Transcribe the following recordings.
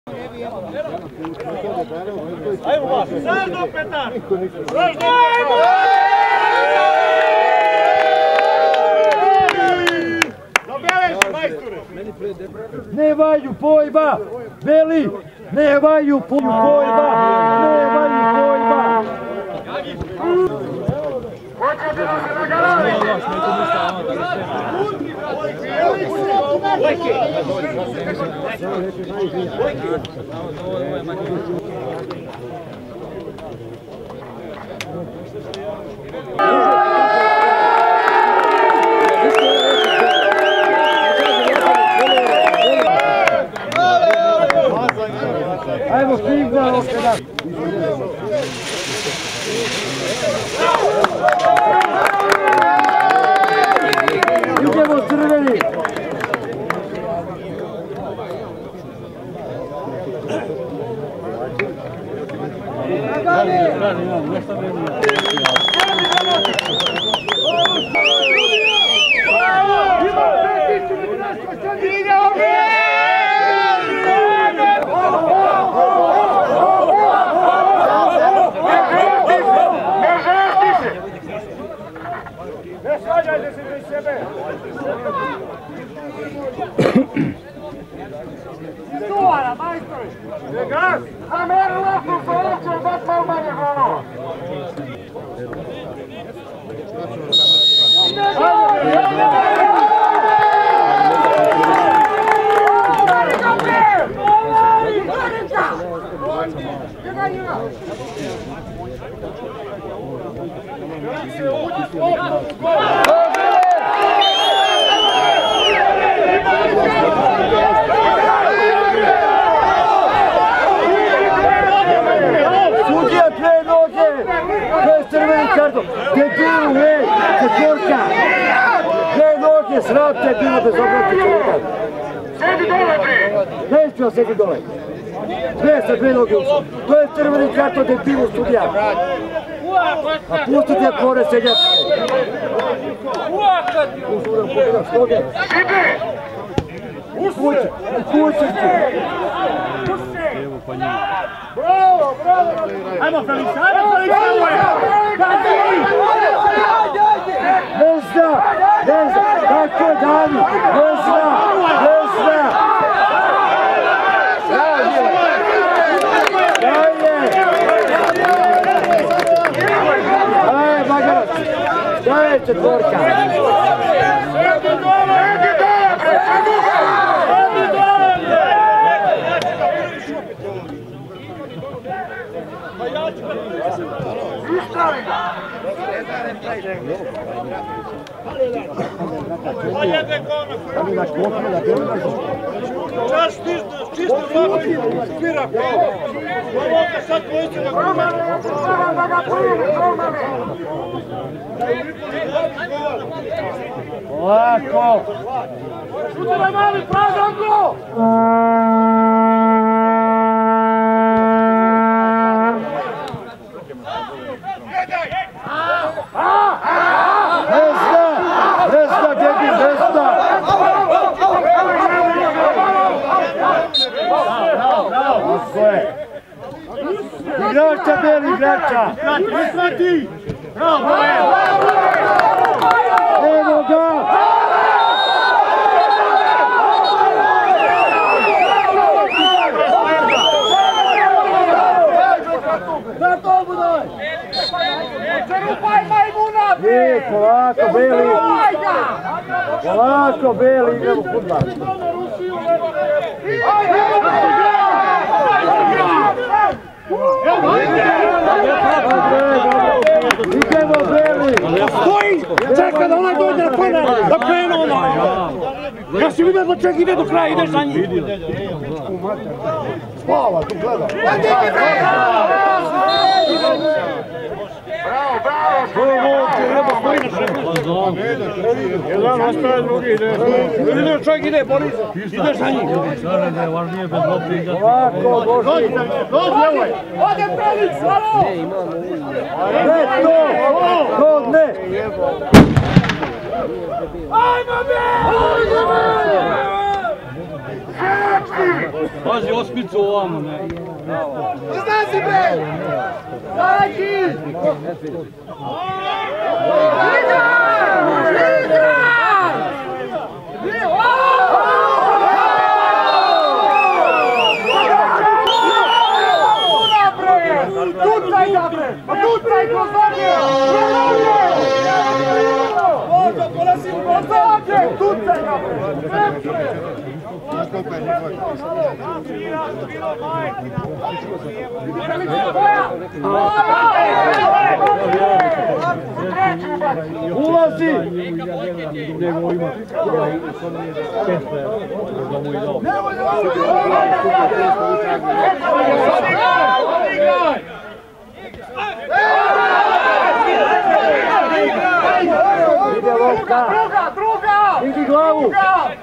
Ajmo vas! Sazdo Petar! Ne vaju pojba! Veli! Ne vaju pojba! Ne vaju pojba! Ajmo stigna okada. Idemo crveni. Ne svađajte se iz sebe! Stovara, majstori! Ne gas! A meni loptu se oće dat malo manje golova! Sudija dve noge! To je crveni karton! Debilu, ej! Četvorka! Dve noge, sram te bilo bez obrati čovjeka! Sedi dole, bre! Neću ja sedi dole! Dve sa dve noge ušao! To je crveni karton, debilu, sudija! A pustite ja kore seljačke! Uzudam pogledaš noge! Kuće! Kuće! Bravo, bravo! Ajmo, Felice, ajmo, Felice! Ne zna! Ne zna! Tako je, Dani! Ne zna! Ne zna! Daje, Magarac! Daje četvorka! Čisto ovako spira pravo. Ovoga sad dvojice na kruma. Ovako! Šutove mali, prazan go! Ne zna, debil, ne zna! Tako je! Igrača, beli igrača! Isprati! Bravo, Evo ga! Da to budaj! Čerupaj majmuna, bre! Polako, beli! Polako, beli, idemo fudbal! Idemo, beli! Stoji! Čeka da onaj dođe na kone, da krenu onaj! Ja si vidio da ček ide do kraja, ideš za njih! Spava, tu gleda! Bravo, bravo! Jedan ostaje, drugi ide. Vidio čovjek ide, Boris, ideš za njih. Ovako, Boži! Dođi, evo je! Ode Felix, alo! Ne, to ne! Ajmo, be! Ajmo, be! Pazi ospicu ovamo, ne. Iznazi bre! Dajki! Tucaj ga bre! Tucaj kroz noge! Tucaj ga bre! Ulazi! Ide lopta! Vidi glavu!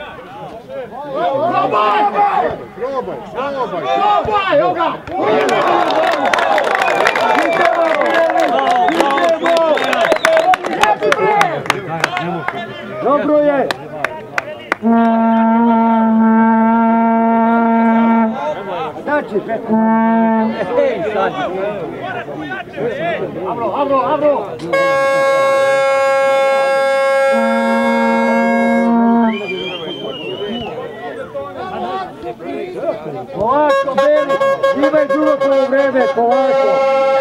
Probaj, evo ga! Dobro je! Znači, Petar! Avro! Polako, Beli! Imaj drugo tvoje vreme, polako!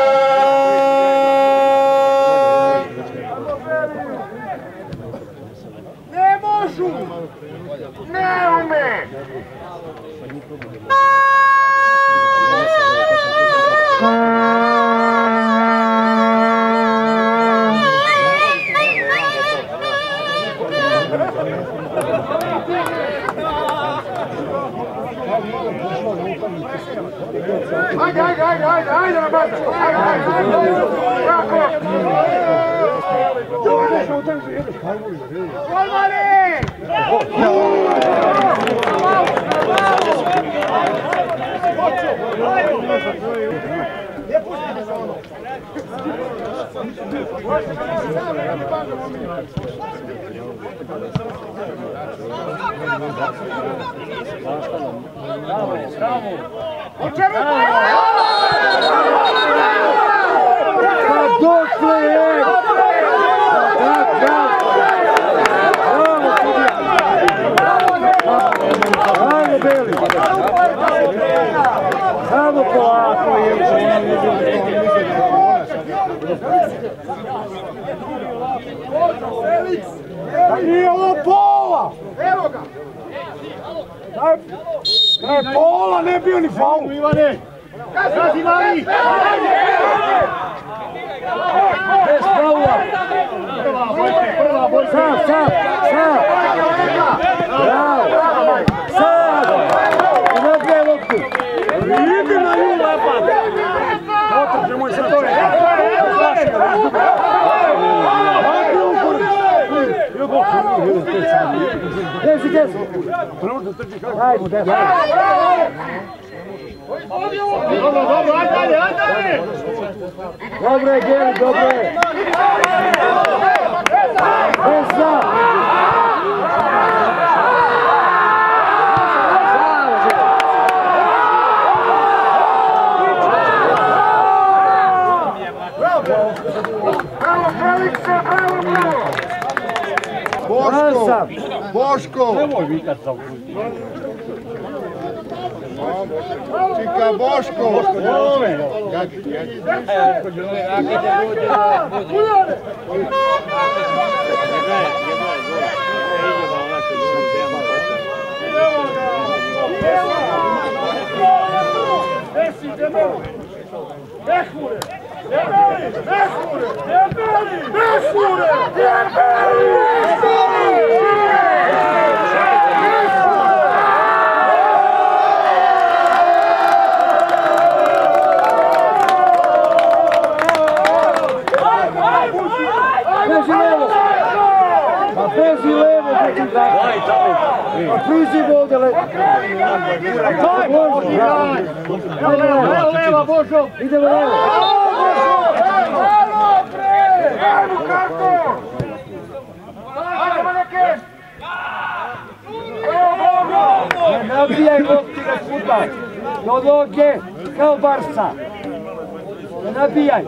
Ne možu! Ne ume! Ajde, Roberto! Ajde! Kako? Golmani! Dokle je? Bravo, Beli! Samo polako je. Nije ovo pola! Evo ga! Ne pola, ne bio ni faul! Ivane! Kazi mali! Bez faula! Sam! Bravo! Sad! Nagrije loptu! Idi na nju lepa! Otrče moj sad to je! Desi! Ajmo, desi! Dobro, ajde! Dobro je, Geri, dobro je! Vesna! Boško! Nemoj vikat sa Čika Boško! Bezi levo, priziv ovdje levo. Leva, Božo! Idemo levo. Halo, bre! Ajmo kako! Ajmo neke! Evo, Božo! Nabijaj lopti 10 puta. Do noge, kao Barsa. Ne nabijaj.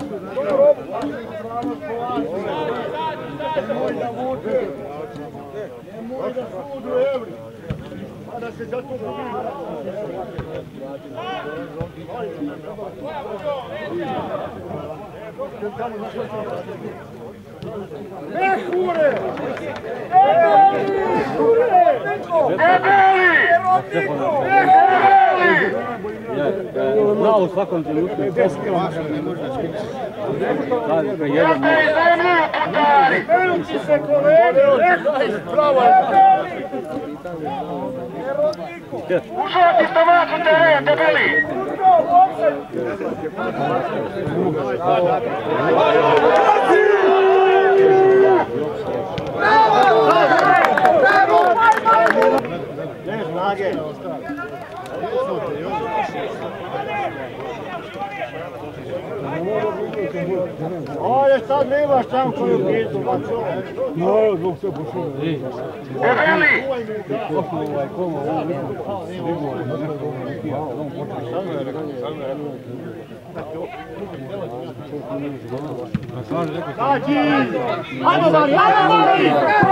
Znao u svakom trenutku. Ušati stomak u teren, debeli! Olha, sad nemaš tam koju pizdu, bačo. No, zbog se pošao. Debeli! Kađi! Ajmo Mari, ajmo Mari!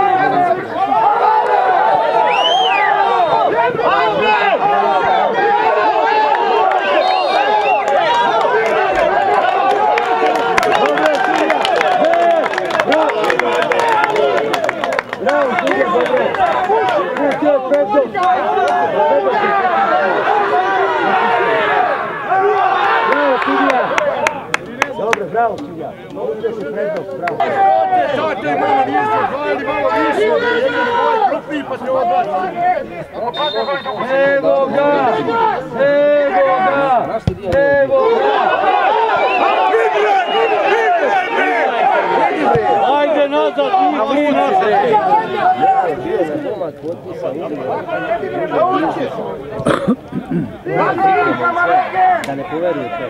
Bravo, Silja. Ovdje se prednost, bravo. Sad te malo više, zvali malo više, jedini ovaj krupniji pa se odbaci. Evo ga! Evo ga! Evo ga! Ajde nazad, ti nazad! Da ne poverujete.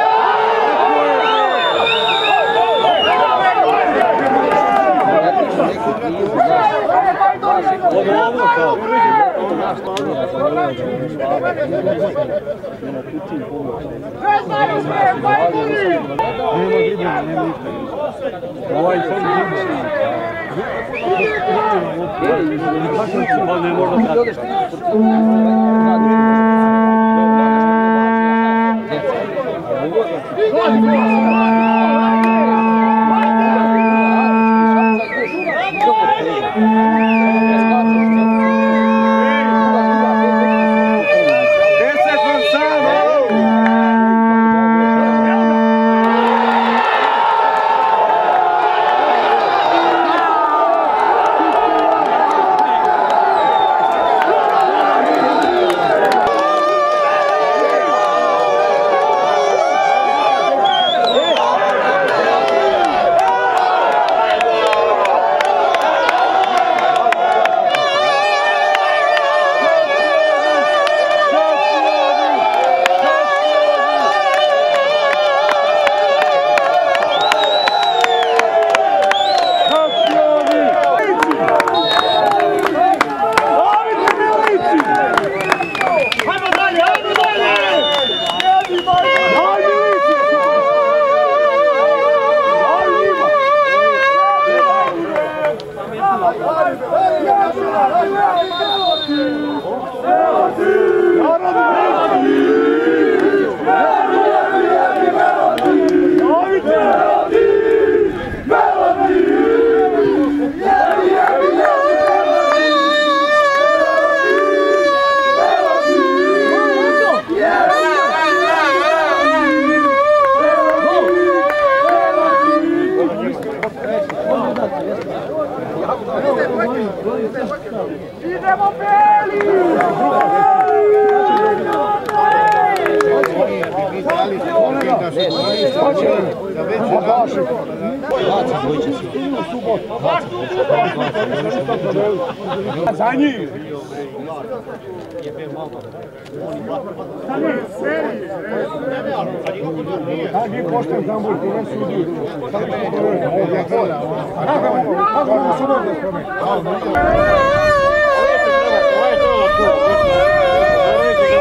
Idemo Beli! Za njih! Kad je pošten Zambor, koga sudi? Kako mu su mogli spomenuti?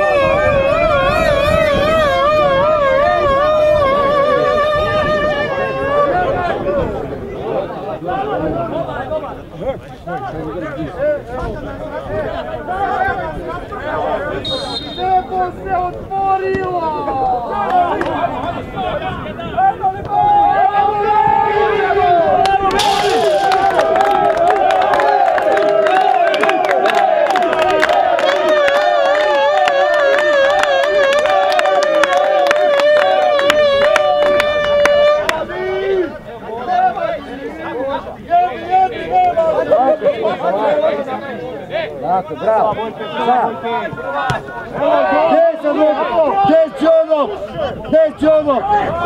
Tako, bravo. Gdje je ono?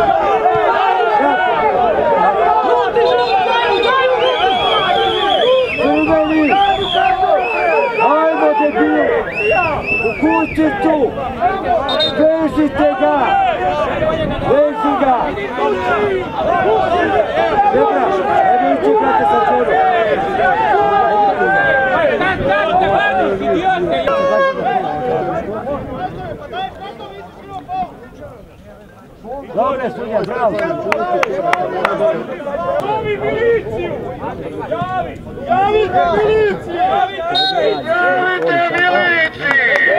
Crveni! Ajmo debil! U kući tu! Vežite ga! Veži ga! Dobra, evo ići brate sa čurom. Dobre, sudija, bravo! Javi miliciju! Javite miliciju! Javite miliciju!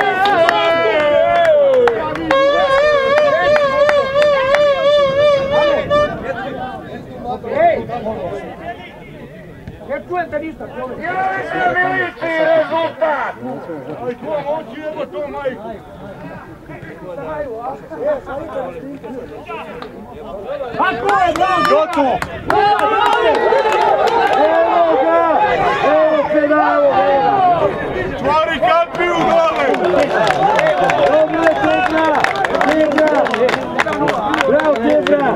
Ne čujete ništa! Javite miliciju, rezultat! Aj, ko hoće jebo to majku? Kako je, bravo! Gotovo! Evo ga! Evo pedalu! Čvari kapi u gole! Dobro je Tebra! Tebra! Bravo Tebra!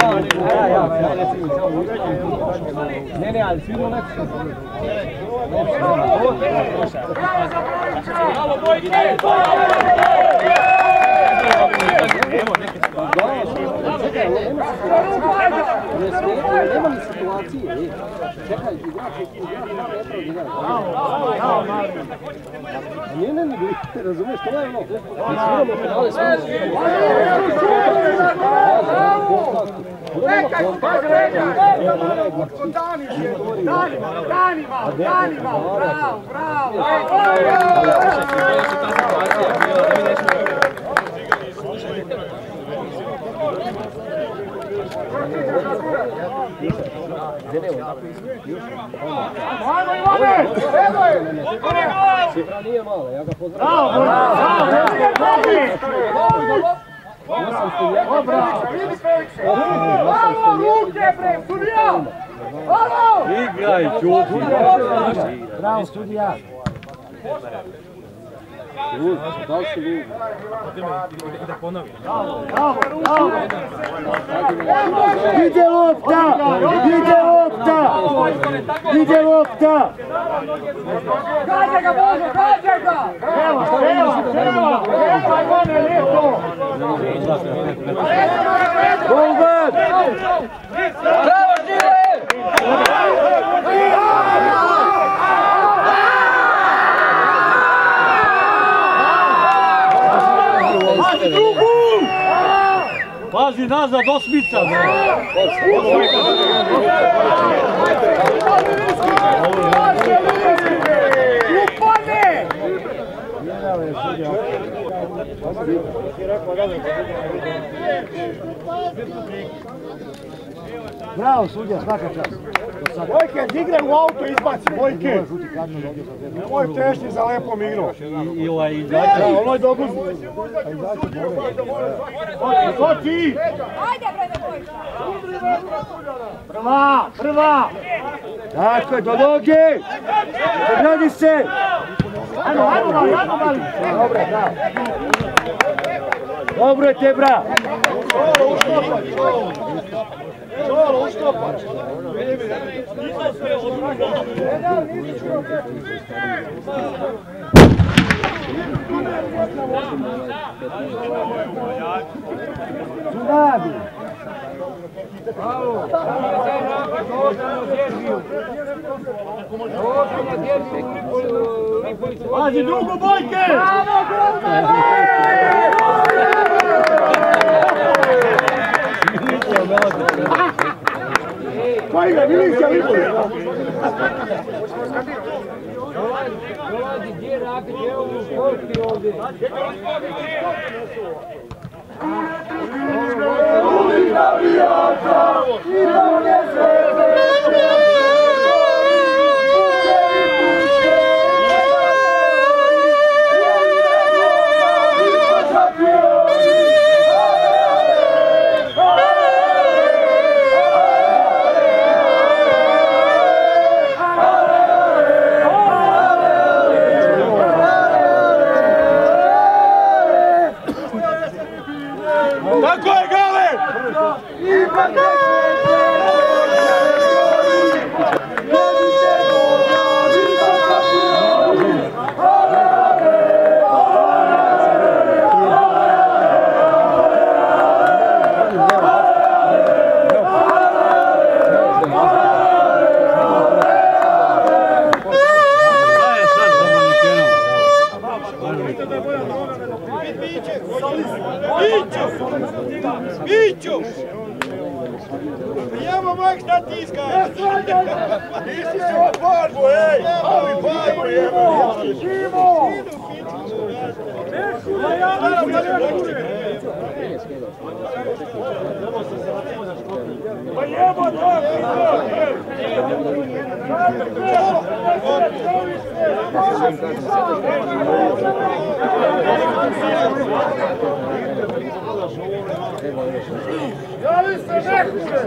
Ne, ali svi mu lepši. Bravo, Bojke! Nema li situacije? Čekaj, ne, razumiješ, to je ono. Sviramo penale, Danima, bravo! Ajmo Ivane! Cifra nije mala, ja ga pozdravljam. Bravo, ruke bre, sudija! Bravo! Igraj, čuti. Bravo sudija! Da li si lud? Ide lopta! Ide lopta! Ide lopta! Gađaj ga, Božo, gađaj ga! Evo, Ivane, lijepo! Golman! Bravo, Žile! Pazi nazad, osmica! Upane! Bravo sudija, svaka čast. Bojke, digre u auto izbaci, Bojke! Nemoj tešnji za lepom igrom. I ovaj izađe. Ono je dobro. Ko ti? Ajde, brede, Bojka! Prva! Tako je, do noge! Obradi se! Ajmo, Dobre, bravo! Dobro je Tebra! Čolo, uštopač! Tsunami! Pazi drugo, Bojke! Pa igra, milicija, Lipoje! Dolazi, gdje je rakit, evo mu školski ovdje. Tako je, Gale! Biću! Prijemo mak šta tiskaš! Nisi se od farbu, ej! Ali farbu jemo! Živo! Pa jebo to! Jali se nekuje!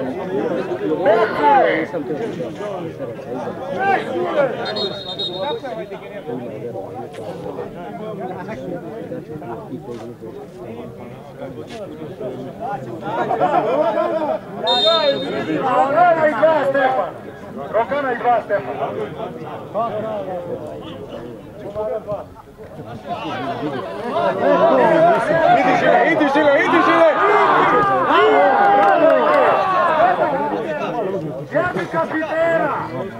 Rokana i dva Stefan. Idi žile! Javi kapitena!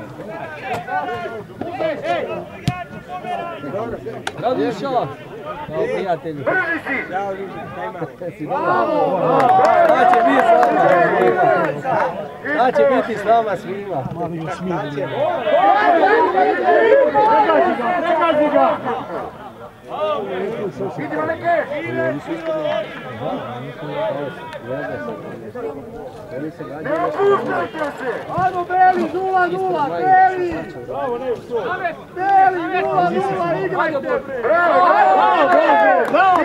Radiša! Kao prijatelji. Brži si! Da će biti s nama svima. Pregazi ga! Vidimo neke! Ne opuštajte se! Ajmo Beli, 0-0, Beli! Beli, 0-0, igrajte! Bravo! Bravo!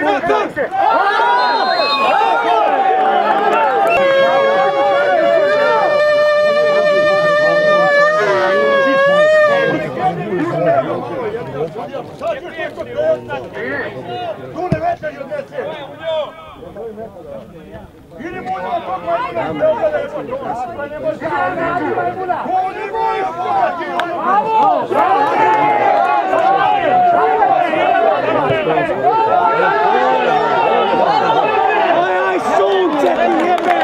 Dune veća i odnese! Idemo na Aj, sunce ti jebe!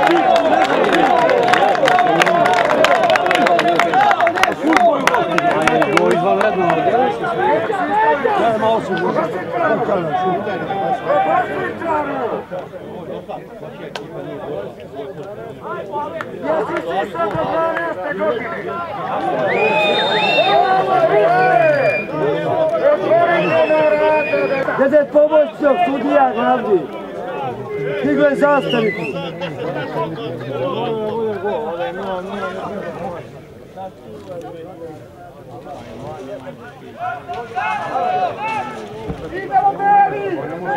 Gdje pomoćnog sudija glavni? Stigo je zastavicu. Idemo Beli!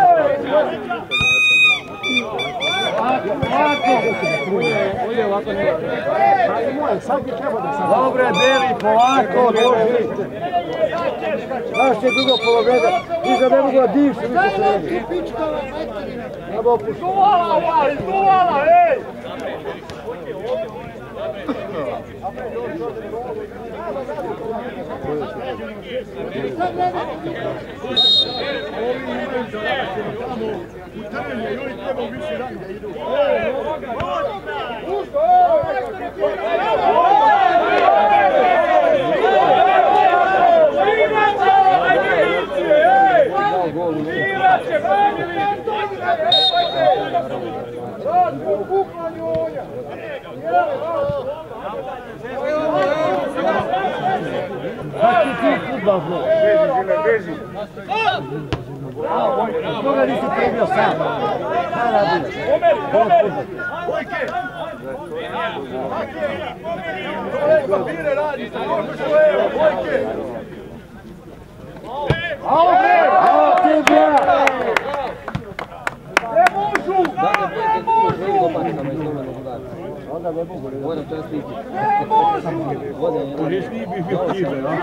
Dobre, Beli, polako, dođi. Znaš će drugo polovreda. Ti za ne mogu da divši, mi se sredi. Treba opušiti. Izduvala, ej! u terenu i oni trebaju više rani da idu. Kakvi ti futbal zlo? Beži. Koga nisi primio sam? Šta radiš? Omeri! Papire radi, bojke! Alo ti bre! Ne možu! Ne možu! Onda ne mogu. Vojno to je sliki. Ne možu! To jes nije bio knjiže, a?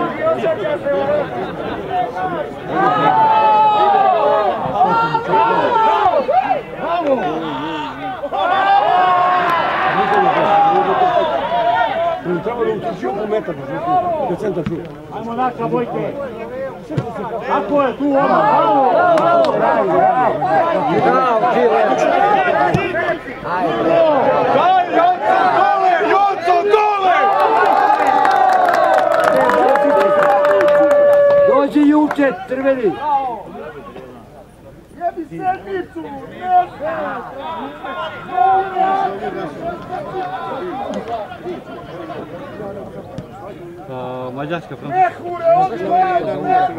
Treba da utrči oko metar, da centar šut. Ajmo naša bojke. Kako je tu ono? Bravo! Daj, Jonco, dole! Dođi Juče, crveni! Jebi sedmicu! Mađarska, Francuska. Ne hure, odvojeno!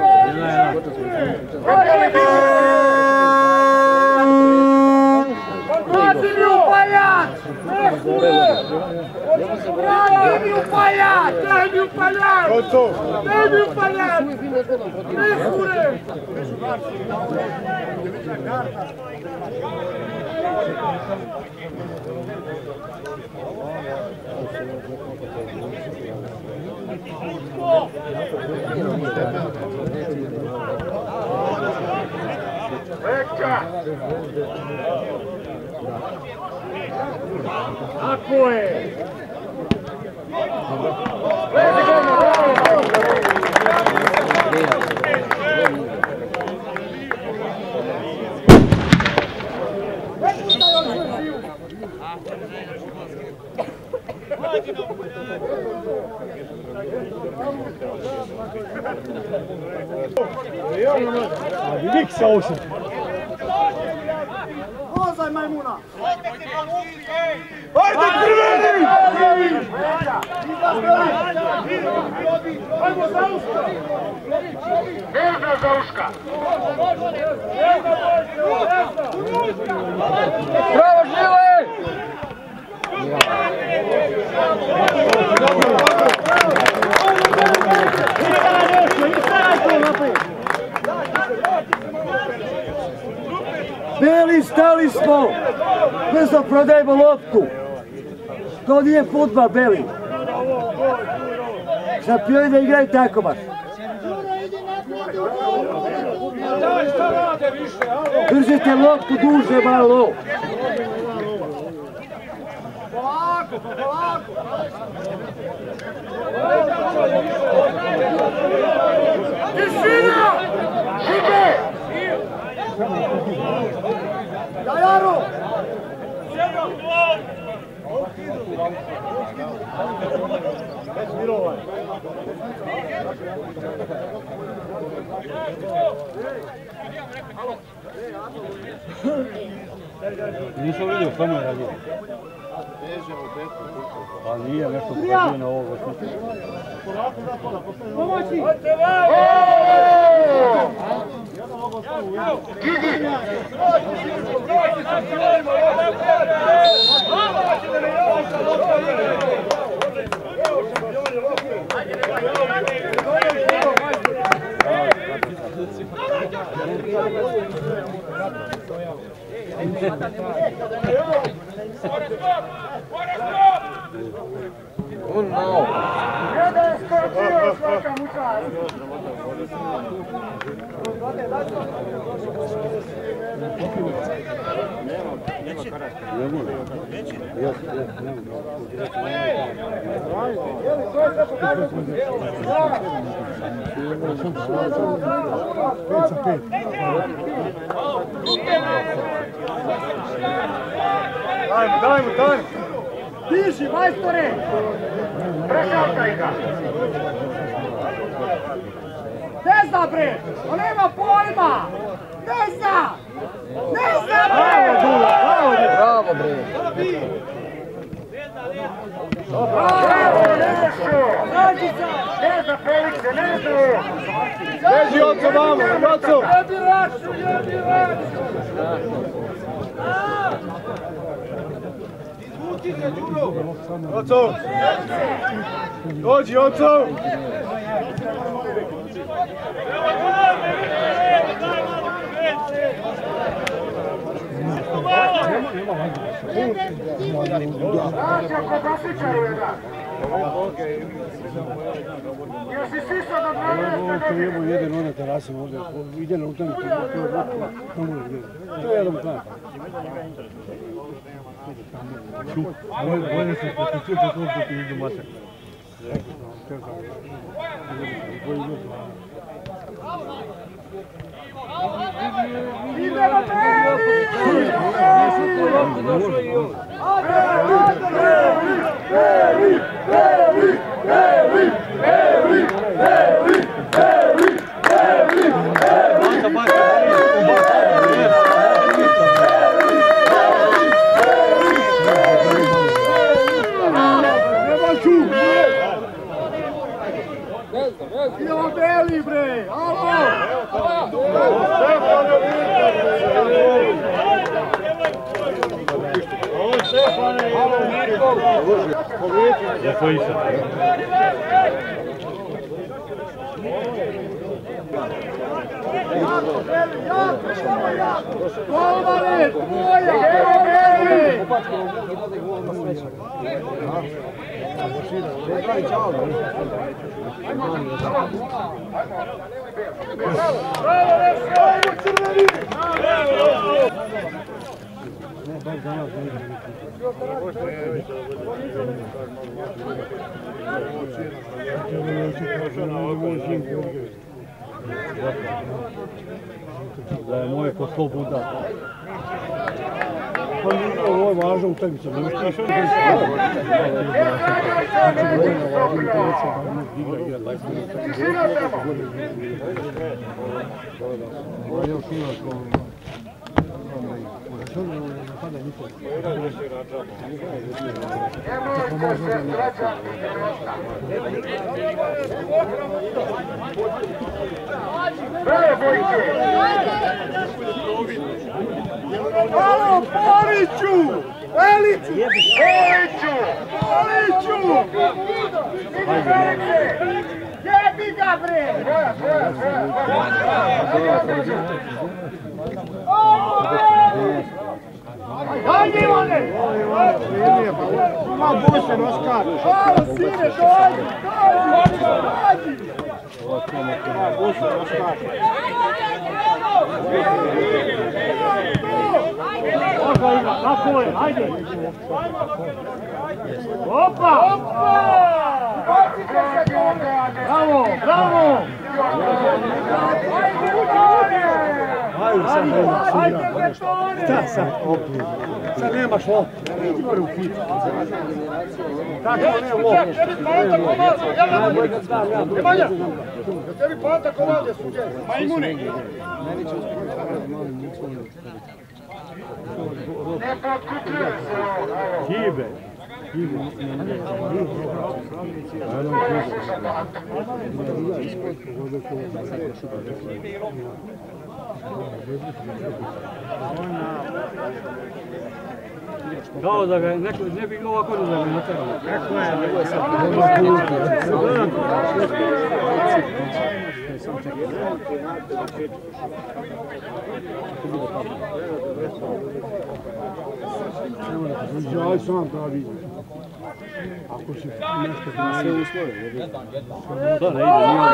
Vrati mi u paljač! Ne hure! Vrati mi u paljač! Daj mi u paljač! Daj mi u paljač! Ne hure! Tako je! Niksa osam. Ozaj majmuna! Ajde, crveni! Ajmo Zauška! Vezna Zauška. Bravo, Žile! Beli, stali smo! Brzo prodajemo loptu! To nije fudbal, Beli! Šampioni da igraju tako baš! Držite loptu duže malo! Polako, polako! Tišina! Žive! Jajaru! Nisam vidio, samo je radio. Pa nije nešto pokazuje na ovo. Pomoći! Jedan skočio svaka muka. Dajmo! Diži, majstore! Prešaltaj ga. Ne zna bre! On nema pojma! Ne zna! Ne zna bre! Bravo, bre! Bravo, Nešo! Ne za Felikse, ne za! Beži oco vamo, oco! Jebi Rašu, jebi Rašu! Oco! Dođi, oco! Jesi sisa da 12 Imamo jedan onaj terasim ovdje, ide na utakmicu, to je jedan plan. Bolje se pokušaju po tom putu idu masak. Idemo Beli, bre! Alo! Golmane, tvoja! Da je moje po 100 puta. Ovo je važno utakmica. Alo, Boriću! Eliću! Boriću! Jebi ga, bre! Hajde, Ivane! Ima Bosan, Oskar! Alo, sine, dođi! Bosan, Oskar! Tako je, hajde! Opa! Bravo, bravo! Šta sad? Sad nemaš loptu. Idi gore u hit. Tako ne loptu. Nemanja! Da tebi pata komande suđe. Majmune! Ne potkupljaju se ovo. Hibe. Kao da ga ne bi ovako da ga nateralo. Kako je? Aj sam da vidim. Ako si nešto sve uslovi. Da, ne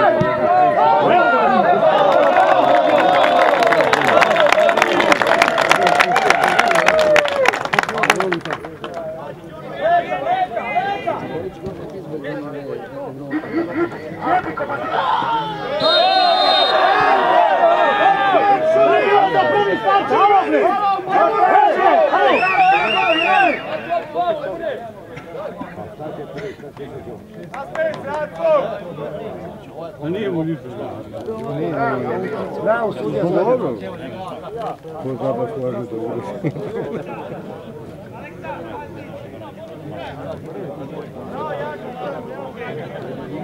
a nije mu ništa Bravo, sudija. dobro. Ko zna baš važno to uvijek.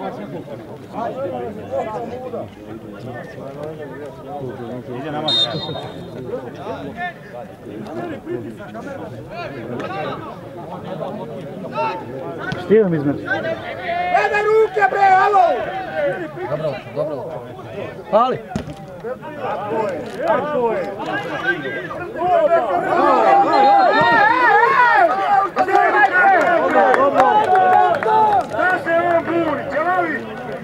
Ide na mač. Stijem između. Jedan ruke bre, alo! Dobro. Pali! Da se on buri, čelavi!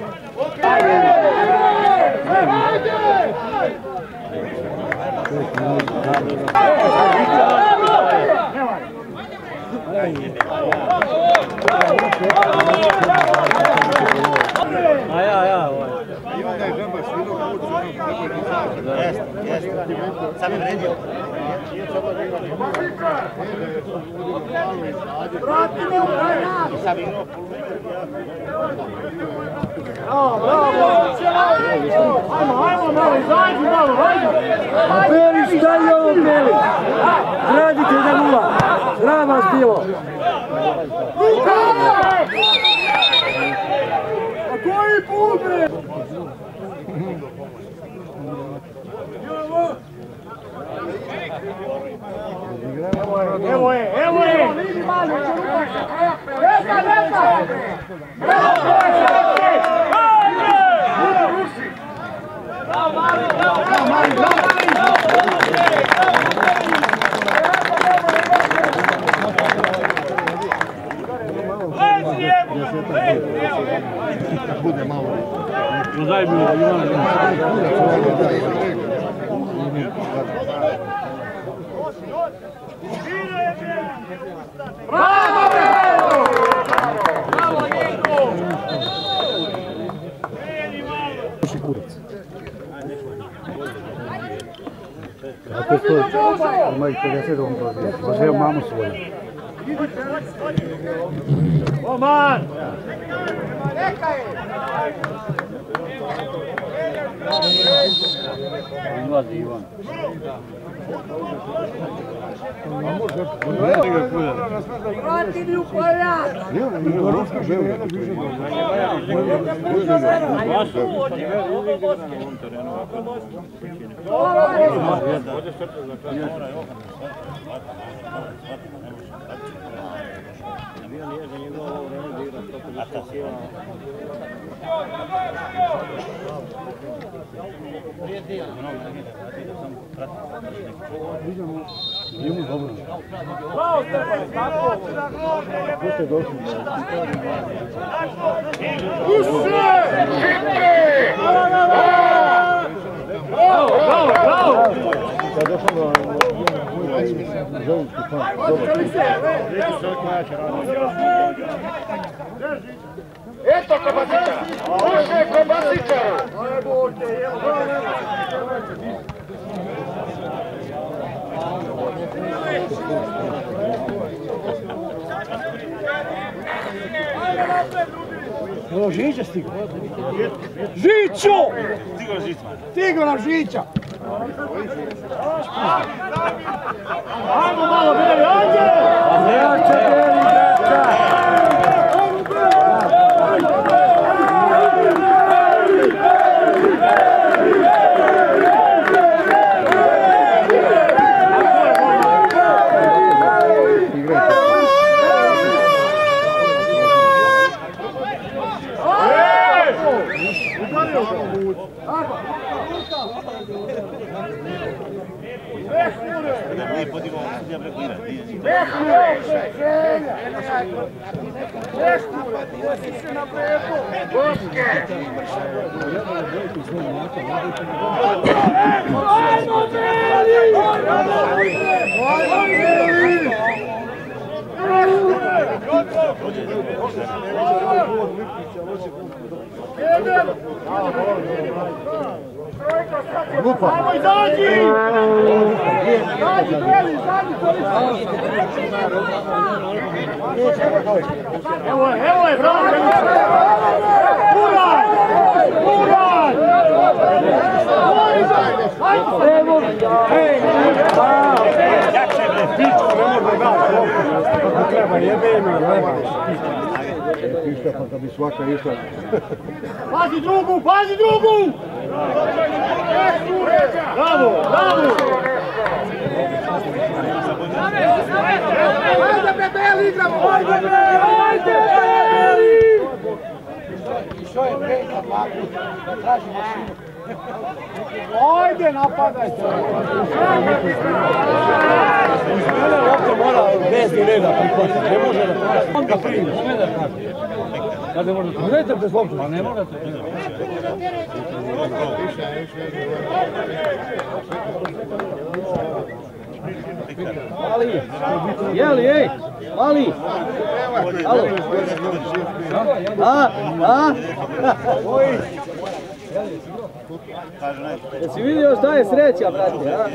Sam je vredio. Ajmo, malo, izađi malo, ajde! A Beli, šta je ovo Beli? Radite da nula. Sram vas bilo. A koji put bre? Evo je! Neka! Bude malo. Kako to? Ima ih 50 on to zbije. Pozivio mamu svoju. Oman! Neka je! Izlazi Ivan. Vrati mi u poljak! Eto Kobasića! Može Kobasićaru! Evo Žića stigao. Žićo! Stigao nam Žića. Ajmo malo Beli, ajde! Jače Beli, dečka! Nije podigao sudija preko Ira. Ajmo, izađi! Izađi, Beli, izađi! Evo je, bravo! Kuraj! Kuraj! Evo! Ej! Jače bre, pičku, ne može da. Treba, jebe ime, Išla pa da bi svaka išla. Pazi drugu, pazi drugu! Bravo, bravo! Ajde bre, Beli, igramo! Ajde Beli! Išao je bre na dva puta, da traži mašinu. Ajde, napadajte! Izmjene lopte mora bez reda prihvatiti, ne može da praši. On ga primi, sve da praši. Kad ne možete, gledajte bez lopte, pa ne morate. Mali, jeli, ej, mali! Alo! Jesi vidio šta je sreća, brate, a?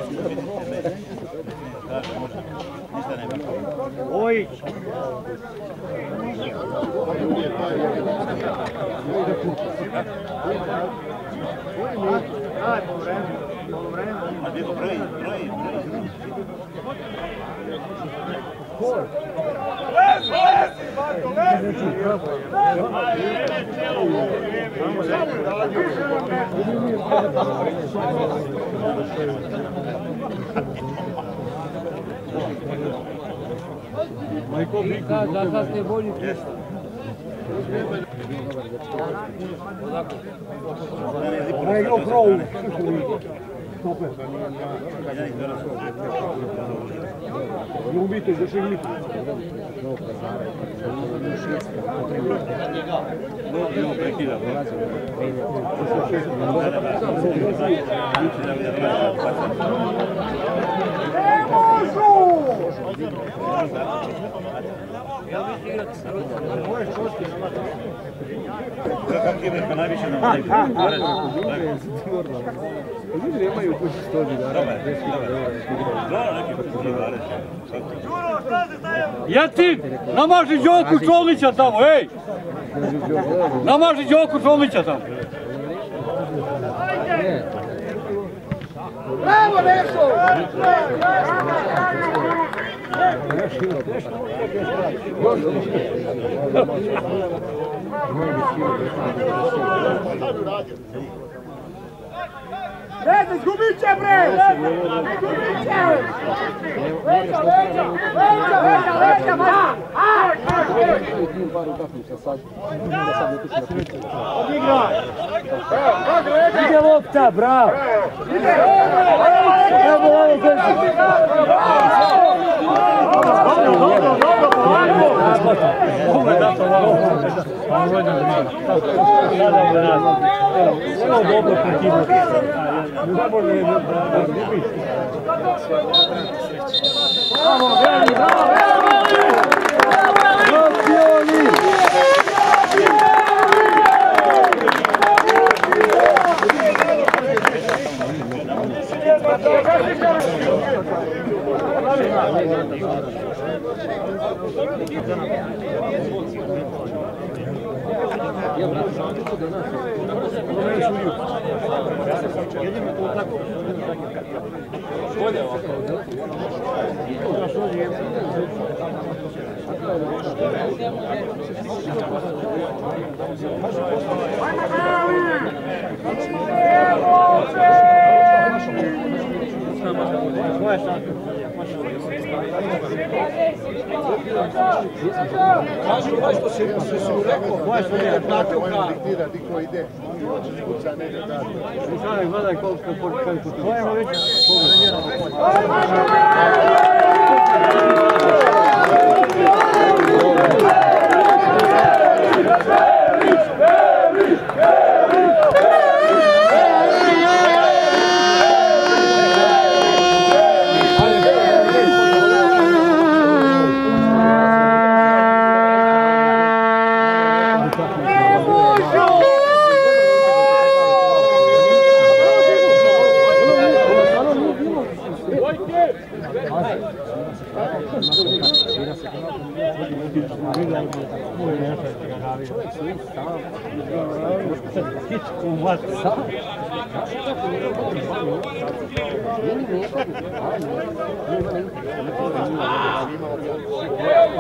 Ojić! Majko Bika, da ste bolji Krista. Ne igrao provu. Super. Ljubite, zašegnite. Ljudi nemaju kući 100 dinara. Jacin, namaži Đoku Čolića tamo, ej! Namaži Đoku Čolića tamo. Bravo, Nešo! Reza, izgubit će, bre! Izgubit će! Leđa, leđa! Leđa, leđa, leđa! Odigraj! Ide lopta, bravo! Evo ovo gledaj! Dobro, polako! Ovo je dato ovo. Evo dobro prekinuo. Bravo, Veli, bravo, Veli! Šampioni!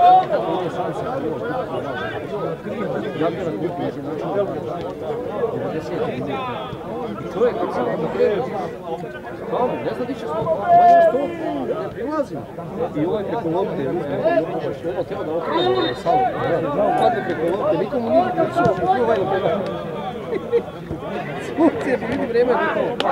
Čovjek, kad se ne krenu, kao, ne zna di će što, ne prilazim. I ovaj preko lopte, ovo treba da okrene salu. Padne preko lopte, nikomu nije pričao, što ovaj lopte. Spucije, vidi vreme je to.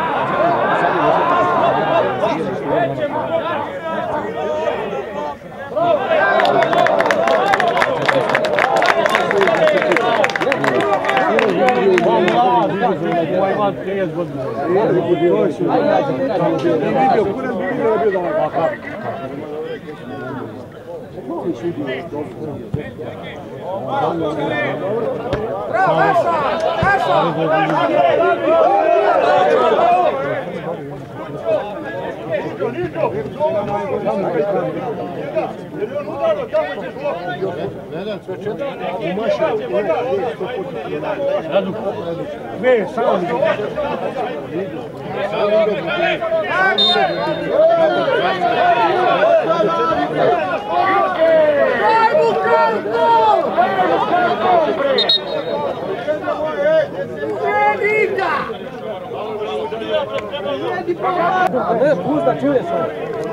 Ne, pusta, čuje se.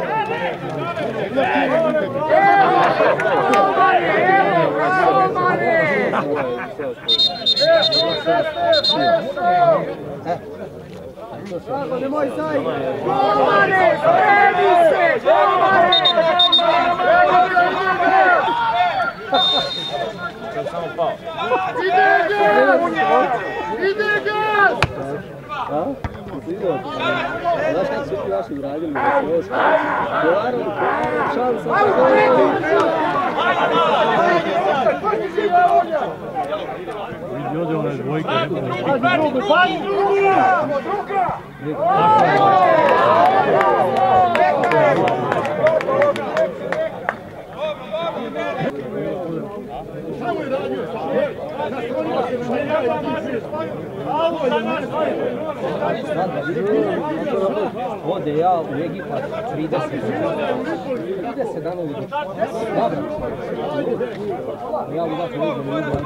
Nemoj saj! Golmane, spremi se! Golmane! Ide gas! Znaš kako su ti naši uradili? Vidi ovdje one dvojke. Ode ja u Egipat 30 dana u Egipat. Dobro. Ja u Egipat ne idem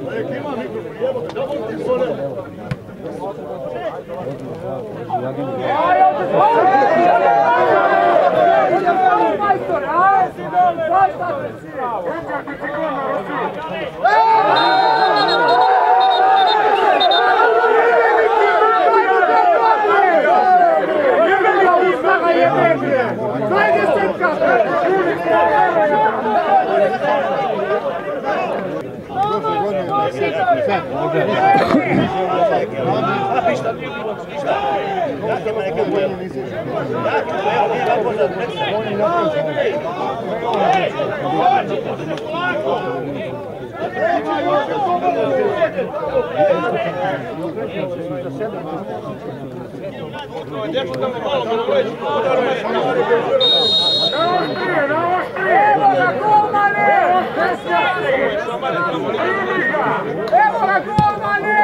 Evo ga golmane!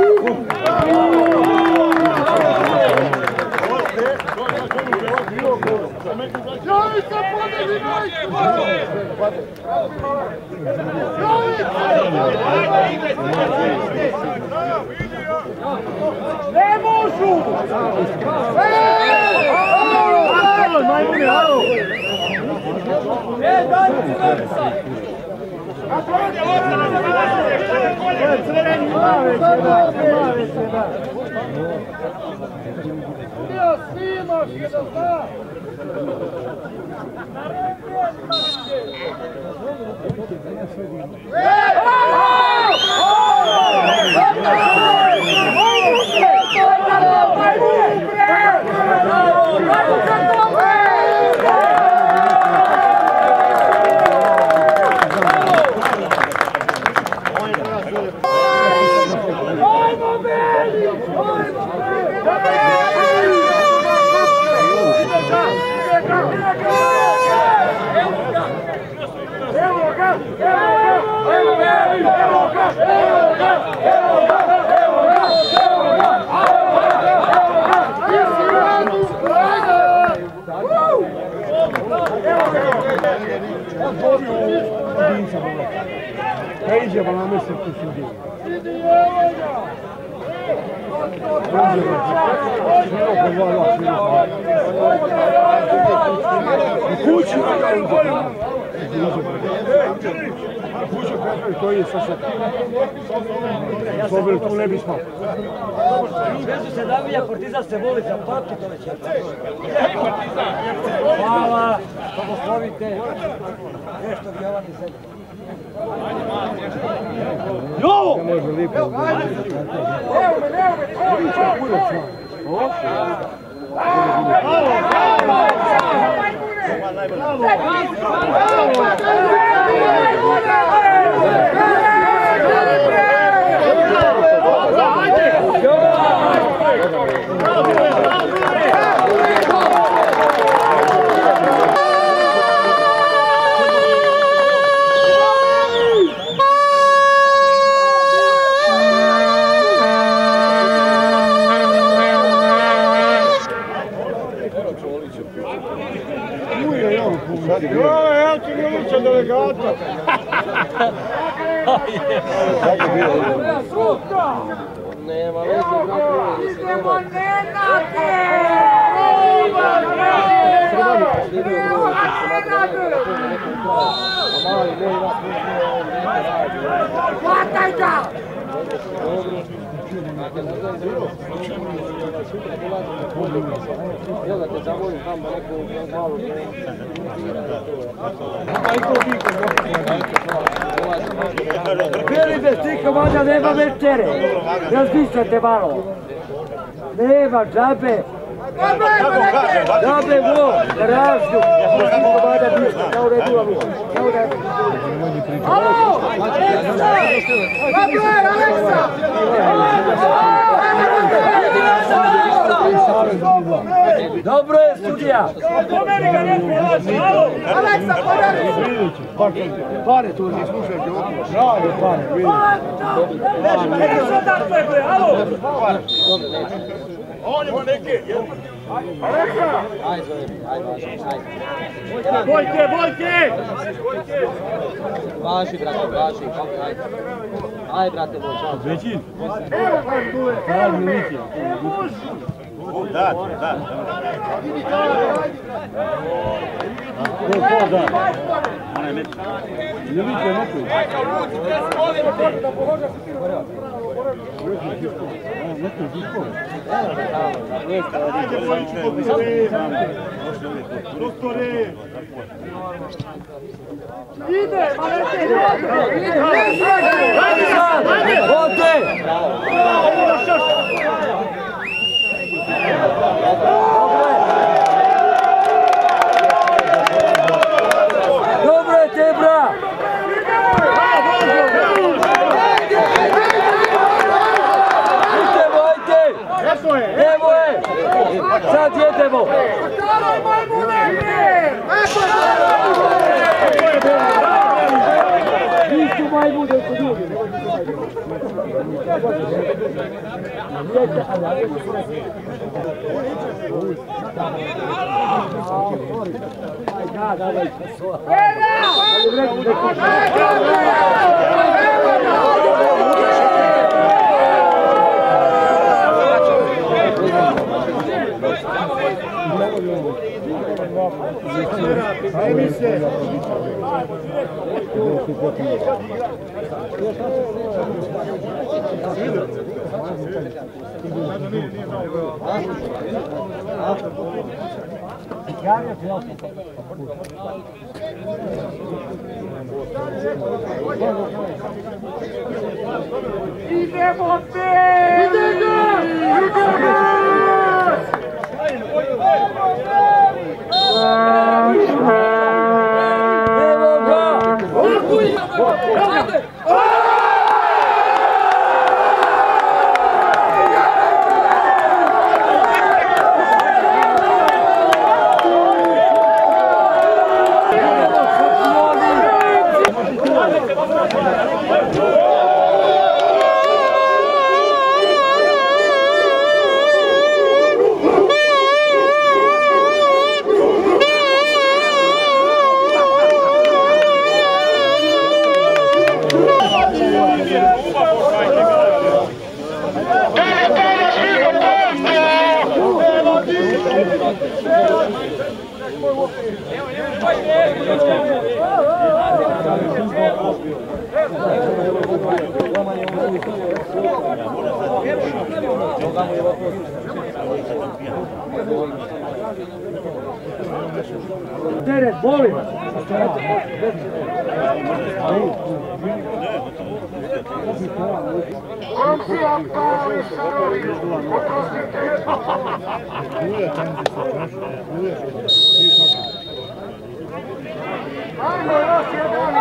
Ne možu! Evo ga! Kaj iđe pa namesti tu sudi. Kući! Kući kakve to je sa Sobili tu ne bismo. Svezu se navija, Partizan se voli za papki to već. Hvala, blagoslovite. Nešto bi Jovani sebi. Jovo! Ja ću mi uličan delegata. Nema veze, Idemo Nenade! Hvataj ga! Jel da te zamolim tam da neko malo... Bili bez tih komanda nema večere. Razmišljate malo. Nema džabe. Džabe vo, ražnju. Bez tih komanda ništa, kao redula vo. Alo! Aleksa! Gabriel, Aleksa! Dobro je sudija. Pomeri ga neki, Aleksa, pomeri! Pare tu ne slušajte, rade pare, vidite. Neka se odakle, bre, alo! On ima neke, jel? Aleksa! Bojke, bojke! Vaši, brate, vaši, ajde. Ajde, brate, moj, čao. Većin. Da. Onaj meč. Ne vidite nekoj. Ide, Malete, ide! Ode! Dobro je Tebra! Evo je! Sad jedemo! Dalo majmune, bre! Nisu majmune kod ljudi! Ajmi se! Idemo te! Evo ga! Teret, molim! Komšija pali šarovi, oprostite. Ajmo još jedan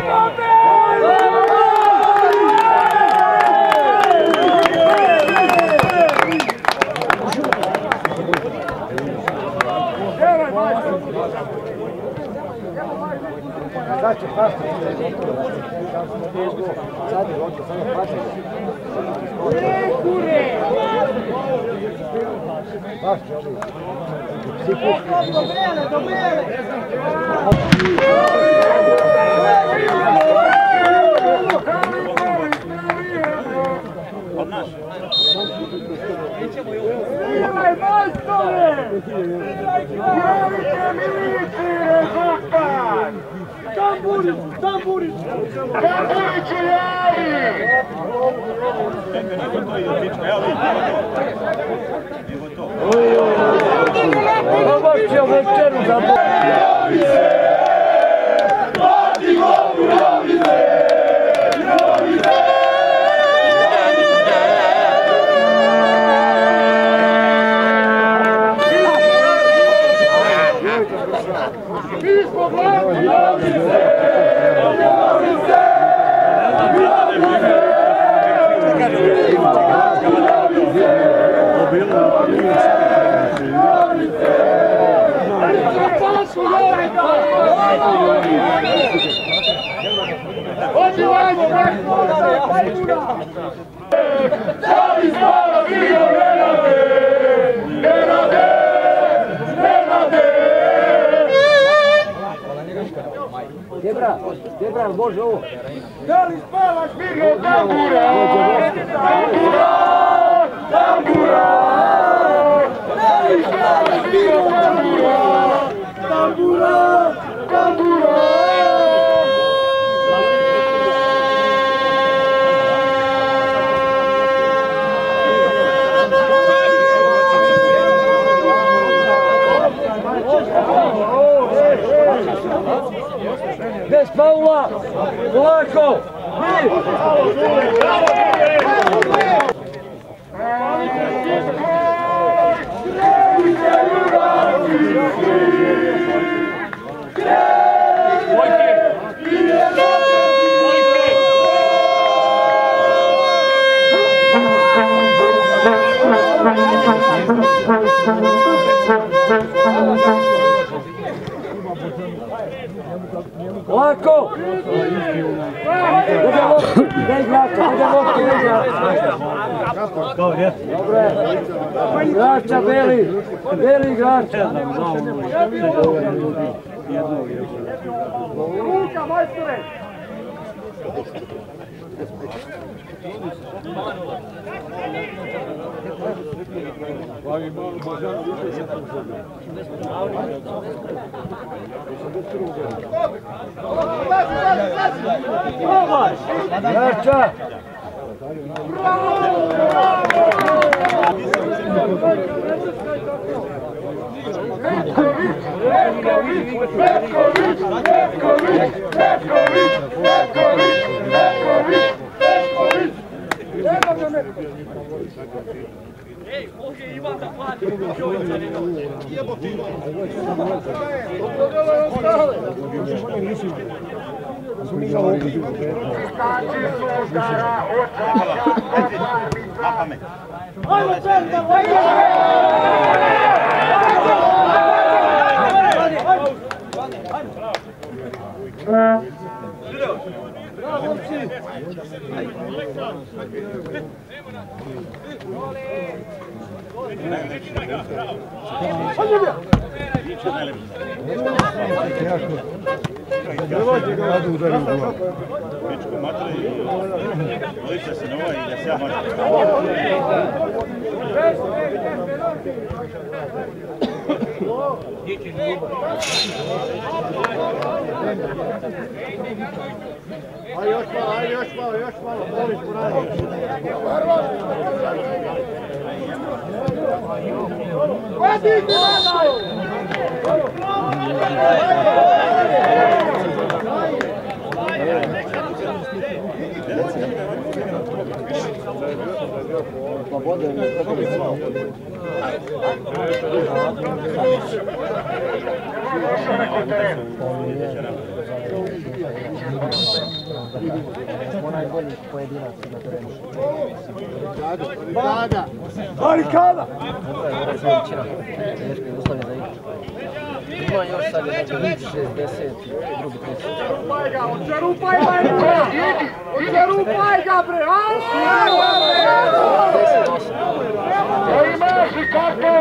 Sad će pasti. Sad je ovdje, sad je pasti. Pasti ovdje. Do mene! Od nas. Imaj majstore! Javite milici rezultat! Tamburić! Tamburić je javi! Zobačio večeru za to! Javi se! Mati Bogu, javi se! Javi se! Mi smo glavni! Javi se! Javi se! Debra, može ovo? Da li spavaš Mirjo Tambura? Tambura! Tambura! Da li spavaš Mirjo Tambura? Tambura! Tambura! Bez faula! Polako! Lako! Bude loptu, ne igrača, bude loptu, ne igrača. Dobre. Igrača, beli igrača. Luka, majstore! Igrača! Ej, može Ivan da plati čovjeca ne dođe. Ajmo centar, ajmo! Pičku materi, bojice se nova i da se ja mačem. Ajde još malo, Polić poradi. Najbolji pojedinac na terenu. Barikada! Teško je uslovlje za igru. Ima još sad neki 60, drugi 30. Čerupaj ga bre! Imaš i kako!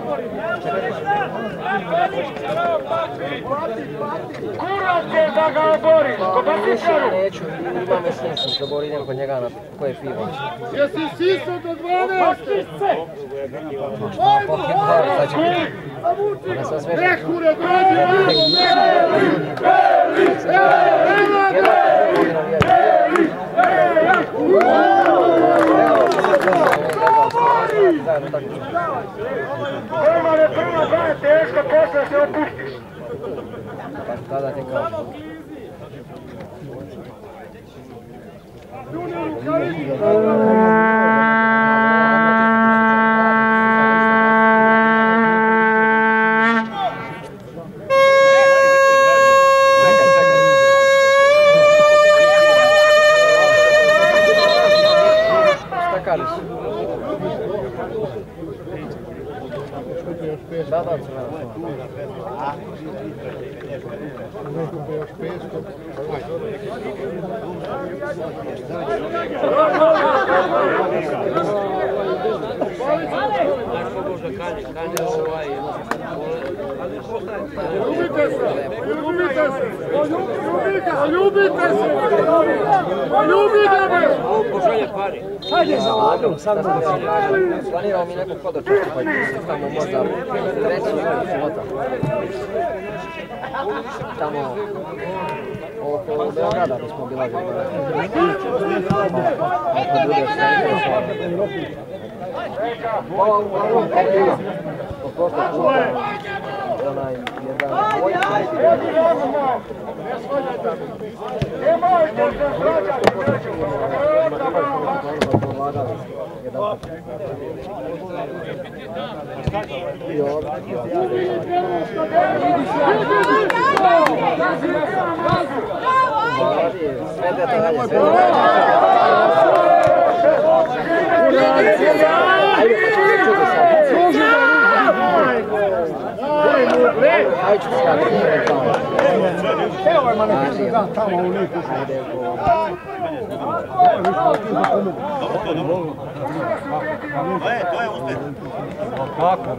Kurac je da ga oboriš! Ja neću, imam još nisam se bori, idem kod njega na koje pivo. Jesi sisao do 12? Ne kure, dođi! Prema ne prema, znaje teško, posle se opuštiš. Tada ti kažem. Šta kažeš? Da, Hajde za ladom, sad da planiramo mi nekog hodočašća, pa se tamo možda treći subota. Tamo oko Beograda bismo obilazili. Od prošlog puta onaj jedan dvojka. Sve detalje, sve Ajde ću skakati, Evo ovaj manifest, da, tamo u liku. To je uspjeh. Kako?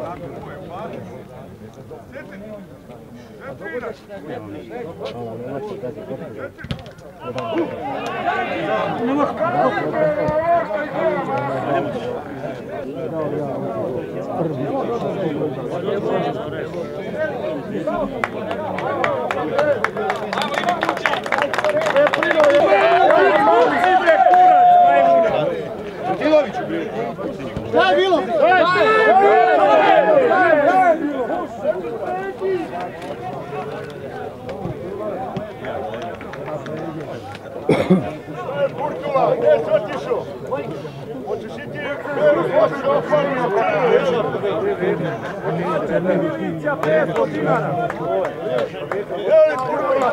Daj bilo! Kurtula, gdje si otišao? Hoćeš i ti? Hoćeš ofanio investicija 500 dinara. Jeli Kurtula?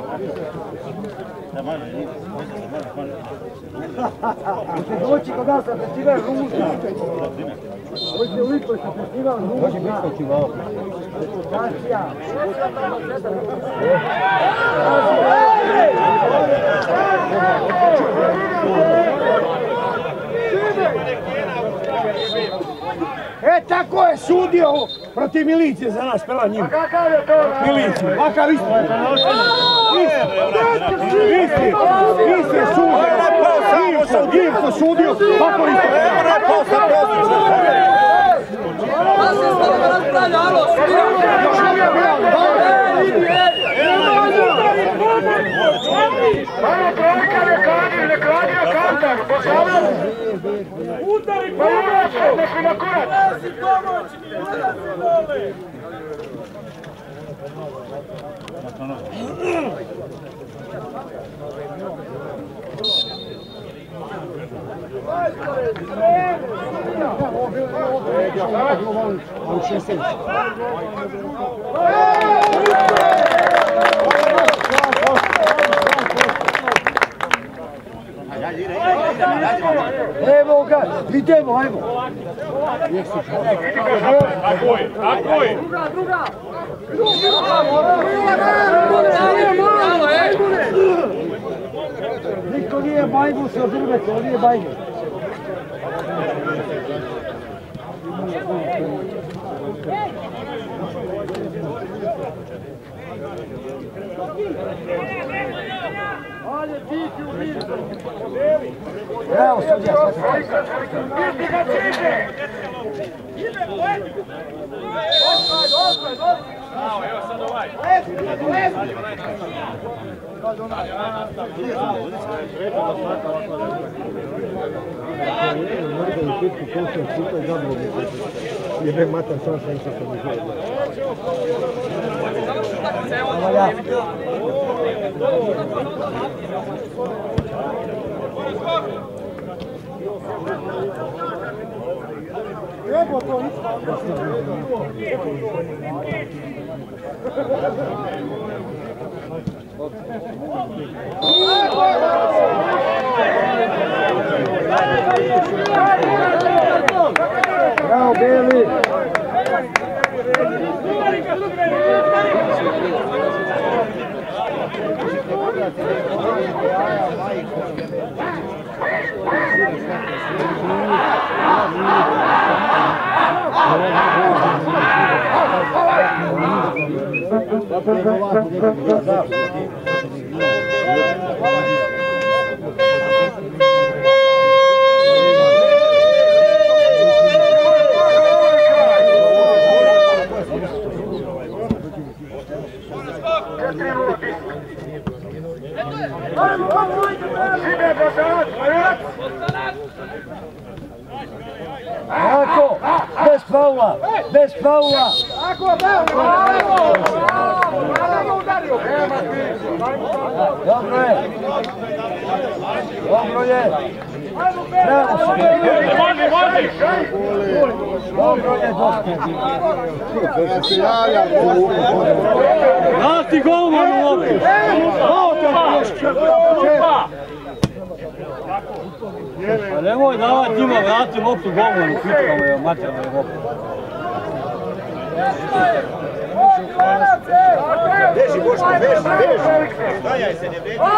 Da može, može. Hoće doći kod nas na festival Ruža. Hoće u Lipoš na festival Ruža. Može biti festival. Stacija. Tako je sudio protiv milicije za nas, prela njima. Milicije, ovakav isto. Vi ste sudio, Givko sudio, kako isto. Udari pomoć! Na korak! Pomoć! Evo ga, idemo, ajmo. Tako je. Druga! Niko nije majmu se odrvete, on nije majmu. Bravo, sudija, Evo sad ovaj. Jebe mater, sam se išao sam izgleda. Evo to Bravo, Beli! Ako, bez faula, bez faula. Ako, bravo! Dobro je. Dobro je. Bravo se. Dobro je, dosta. Vrati golman u loptu. Pa nemoj davati njima, vrati loptu golmanu, pitkamo je materijalno je loptu. Beži, Boško, beži! Stanjaj se, ne beži!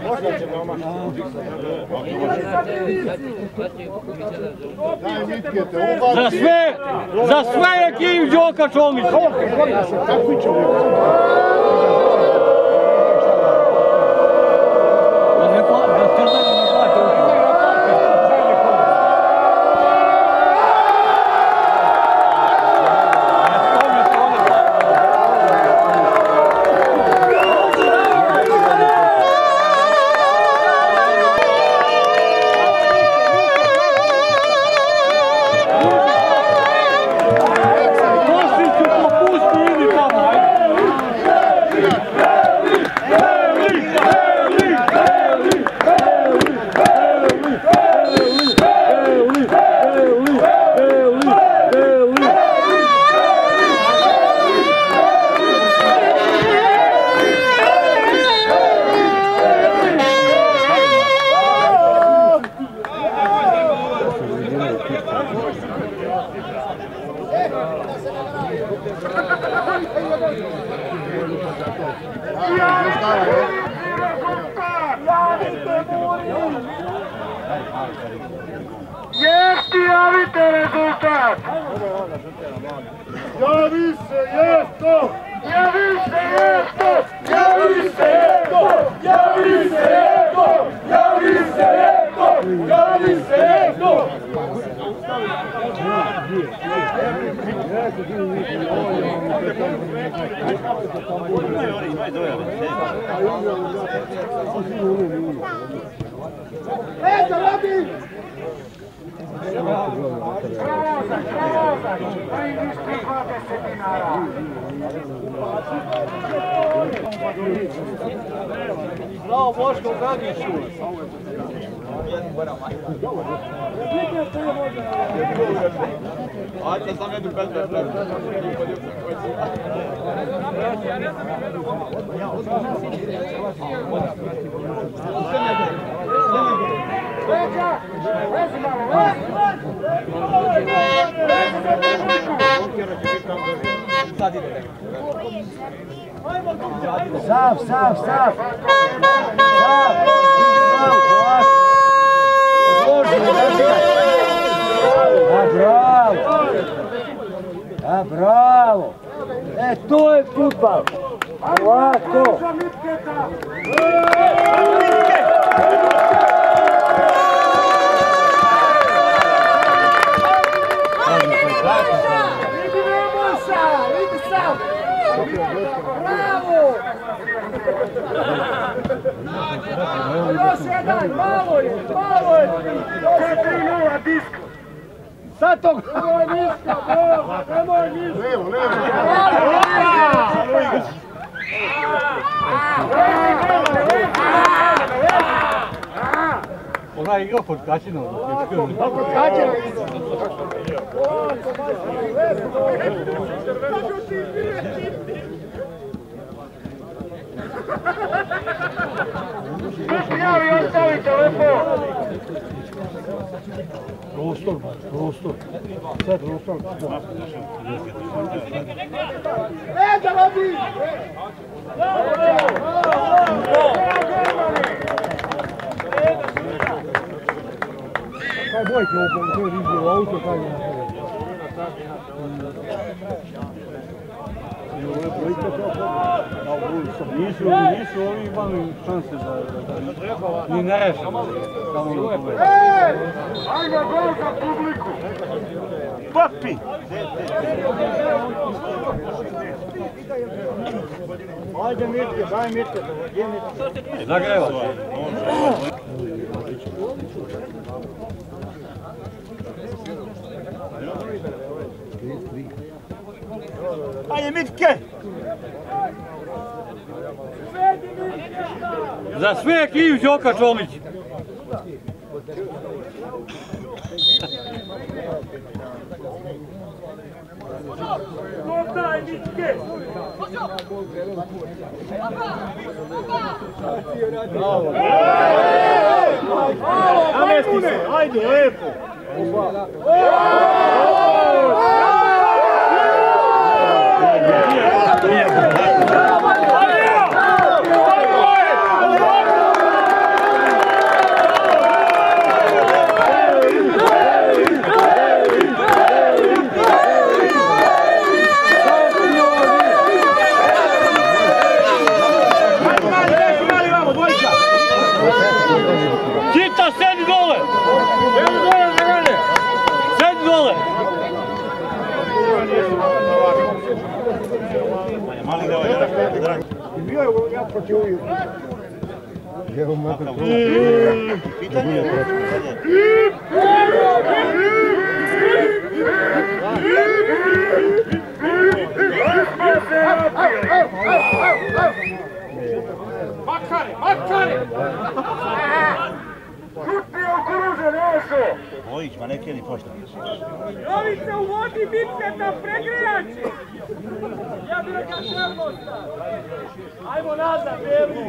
Za sve je kriv Đoka Čomić. Jesti, javite rezultat! Javi se, jesto! Javi se, jesto! Javi se, jesto! Javi se, jesto! Javi se, jesto! Javi se, jesto! Eto, radi! Bravo Boško Gagiću. Ajde sam jedu Belgrad. Lezi malo, lezi! Sav, sav, sav! Sav! A bravo! E, to je fudbal! Ovako! Bravo! Još jedan, malo je! 4-0, disko! Sad to! Nemoj ništa, Boga, nemoj ništa! Levo, levo! Ona je igrao pod Kaćinom. Kod Kaćina! Javi, ostavite lepo! Prostor, prostor. Sad prostor. Eto, radi! Kaj bojke ovo, to je vidio auto, kaj je napravio. Nisu ovi imali šanse da ni ne reše. Ajde, gol za publiku! Papi! Ajde Mitke, daj Mitke, gdje Mitke? Zagreva. Ajde Mitke! Za sve je kriv Đoka Čomić. Daj, Mitke! Namesti se, ajde, lepo! bio je ja protiv ovih. Pitanje je Makare! Žuti okruže nosu! Bojić, ma ne kjeri pošto. Jovice u vodi bitne da pregrijači! Ja bi rekao šermosta! Ajmo nazad, Bebu!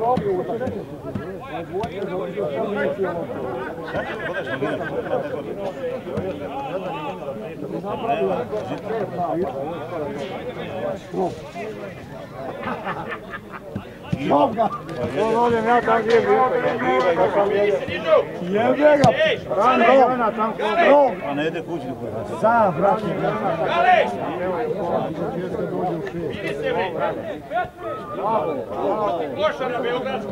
Šopka! Volim ja tam gdje jebe ga! Rana tam kod. Pa ne ide kući koji vas. Sam, brate. Koša na Beogradsku!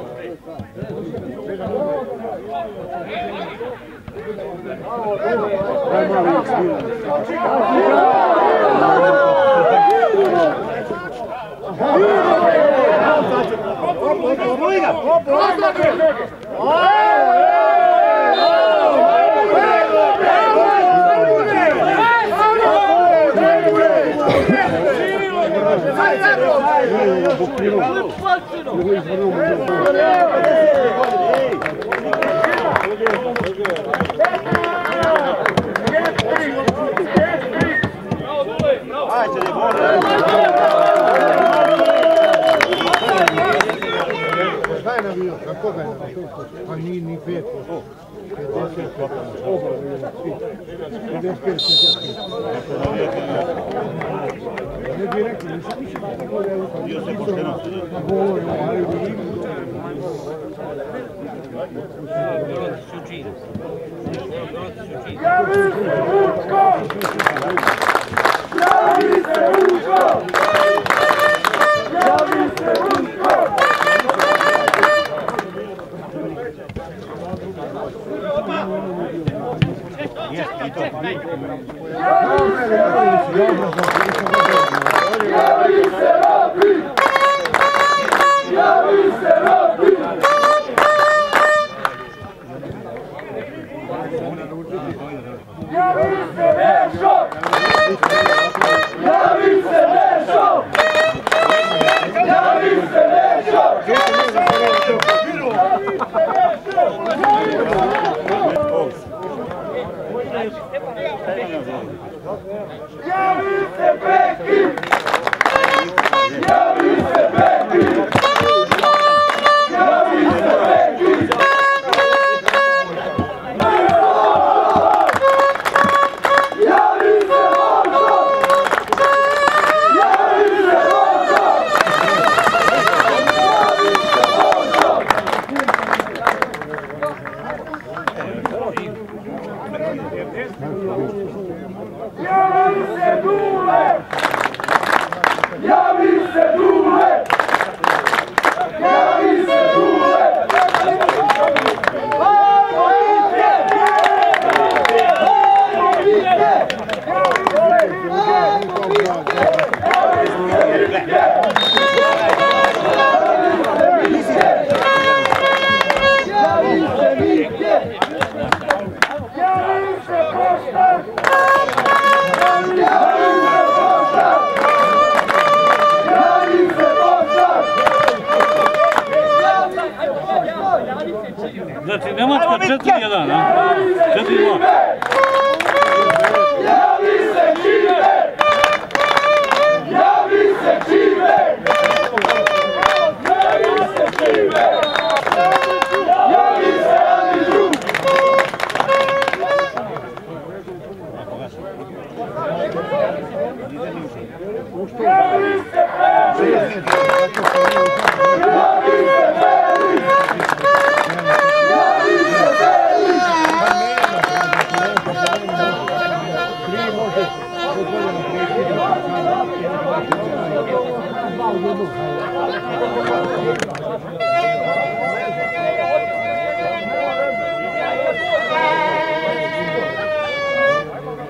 Šta je navio? Na koga je navio? Pa ni 5%. 50%. Obrali svi. 55%. Ne bi rekli, nisam više tako da je govorio, ali vidim. Javi se Vučko! Javi se Vučko! Javi se Vučko! Javi se Rapi! Javi se Rapi! Javi se Nešo! Javi se Nešo! Javi se Nešo! Javi se Beki! Javi se Beki! Javi se Beki! Javi se Dule! Javi se Dule! Javi se Dule! Ajmo Ike! Ajmo Ike! Javi se Ike! Javi se Koštar! Znači, Nemačka 4-1, a? 4-2. Javi se Čive! Javi se Čive! Javi se Čive! Javi se Aniđu! Javi se Peris! Javi se Peris! Javi se Peris!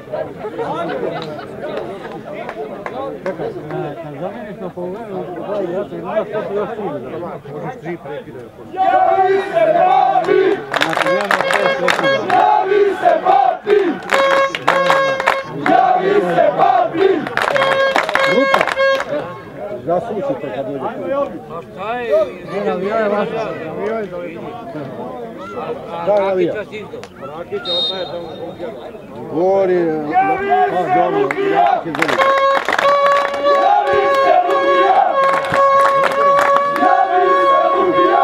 Zamjeniš na polovinu, Javi se papi! Javi se papi! Javi se papi! Zaslušite kad dođe. Da navija. Gori. Javi se Lukija! Javi se Lukija! Javi se Lukija!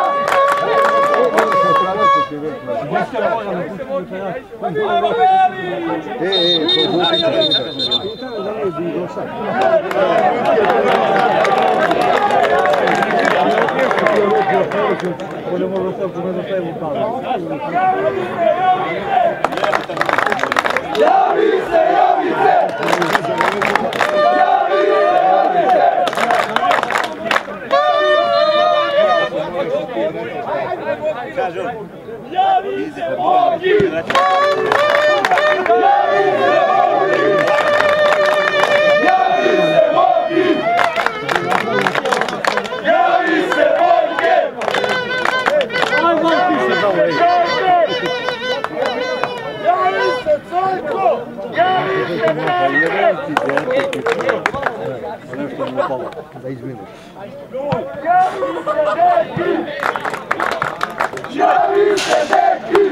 Javi se, javi se! Javi se Bogi! Javi se Bogi! Javi se Bogi! Javi se Cojko! Javi se Bogi! Da izminiš. Javi se Deki! Javi se Deki!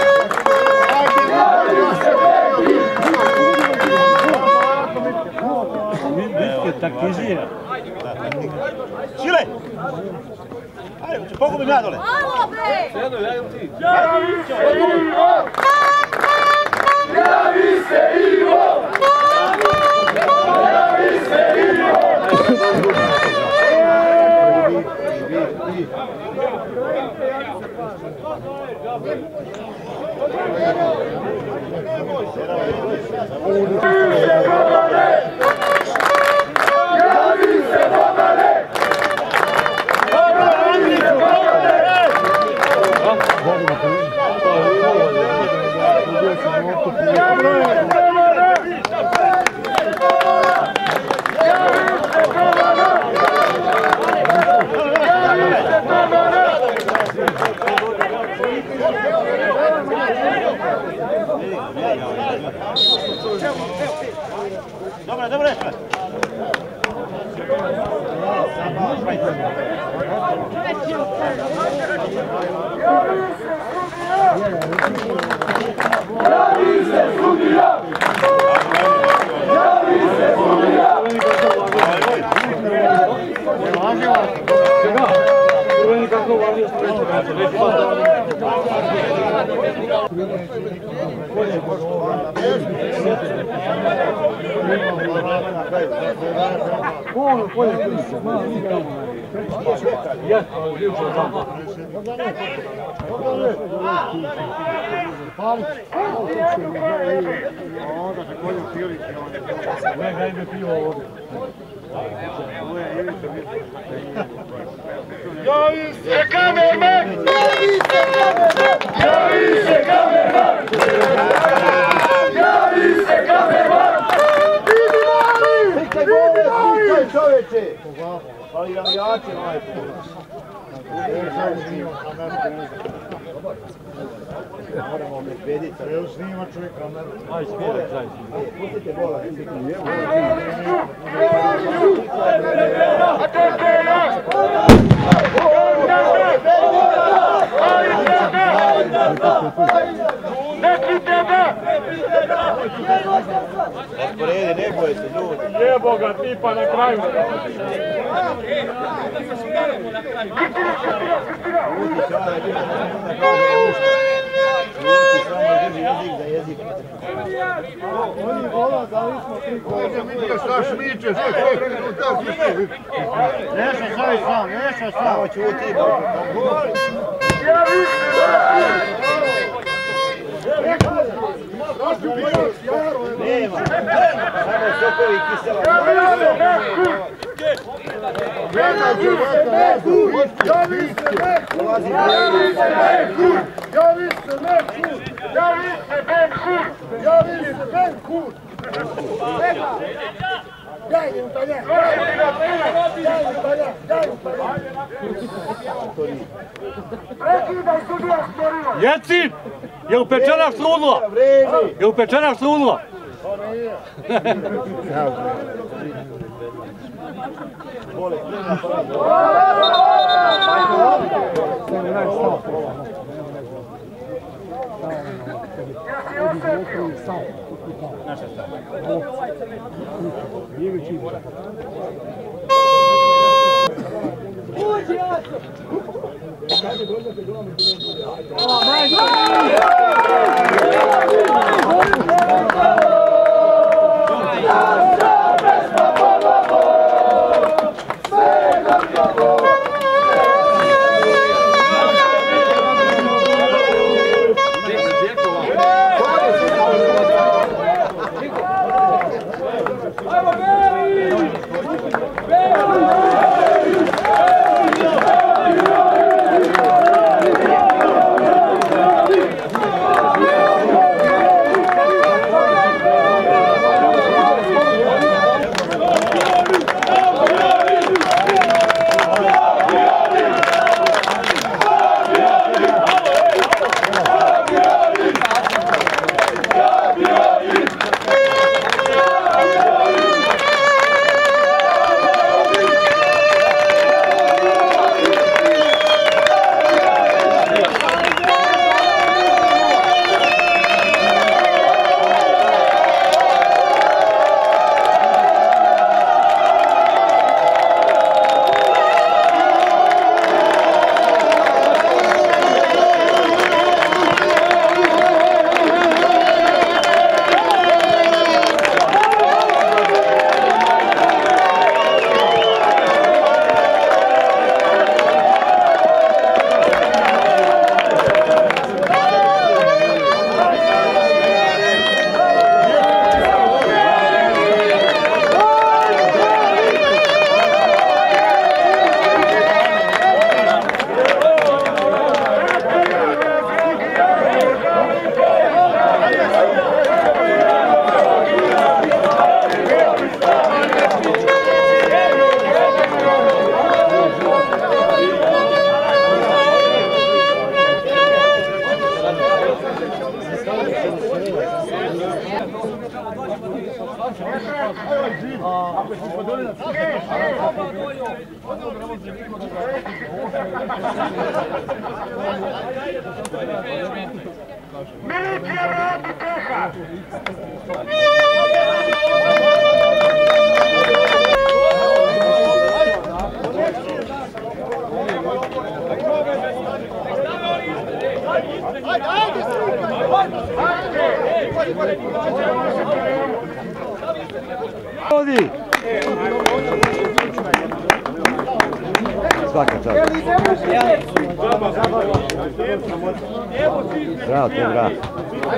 Javi se Deki! Taktizira. Sile! Ajde, pogubim ja dole. Alo, bre! Javi se Ivo! Javi se Ivo! Javi se Ivo! Javi se Bogane! Dobre, dobre. Javi se sudija! Javi se sudija! Javi se kamerman! Javi se kamerman! Javi se kamerman! Vidi mali! Vidi mali! Čovječe! Ali navijači majko. Moramo medvediti. Evo snima čovjek kameru. Aj, smiraj, zajedno. Pustite bola. Neki tebe! Rasporedi, ne boje se ljudi. Jebo ga tipa na kraju. Oni vola, dali smo 3 kola. Vidite šta šmiče, šta Neša stavi sam, neša sam. Samo ćuti. Nema. Samo sokovi kisela. Daj mi upaljač! Daj mi upaljač! Daj mi upaljač! Prekidaj sudija sporilo! Jeci! Je upečena strudla! Je upečena strudla! Milicija vrati teha! Odi! Svaka čast. Bravo, to je bravo.